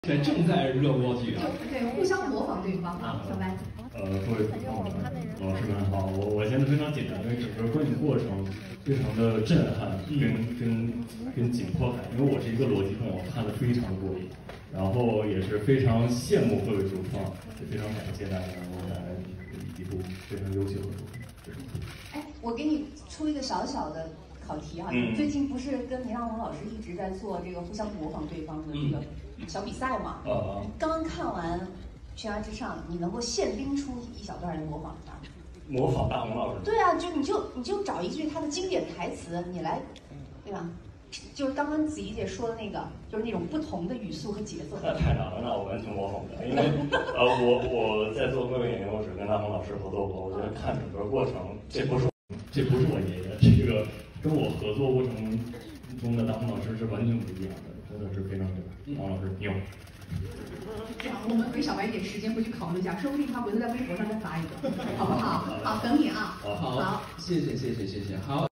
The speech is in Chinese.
正在热播剧啊， 对，互相模仿对方啊，小白。 各位朋友们、老师们好，我先非常简单，因为整个观影过程非常的震撼，跟紧迫感，因为我是一个逻辑控，我看得非常的过瘾，然后也是非常羡慕各位主创，也非常感谢大家能够带来一部非常优秀的作品。 哎，我给你出一个小小的考题啊，最近不是跟倪大红老师一直在做这个互相模仿对方的这个小比赛嘛？刚刚看完《悬崖之上》，你能够现拎出一小段来模仿他？ 模仿大红老师？ 对啊，你就找一句他的经典台词，你来，对吧？就是刚刚子怡姐说的那个，就是那种不同的语速和节奏。 那太难了，那我完全模仿不了，因为我在做《归位演员》，我只跟大红老师合作过，我觉得看整个过程，这不是我爷爷，这个跟我合作过程中的大红老师是完全不一样的，真的是非常厉害。王老师牛。 这样，我们给小白一点时间回去考虑一下，说不定他回头在微博上再发一个，好不好？好，等你啊。 好，谢谢，好。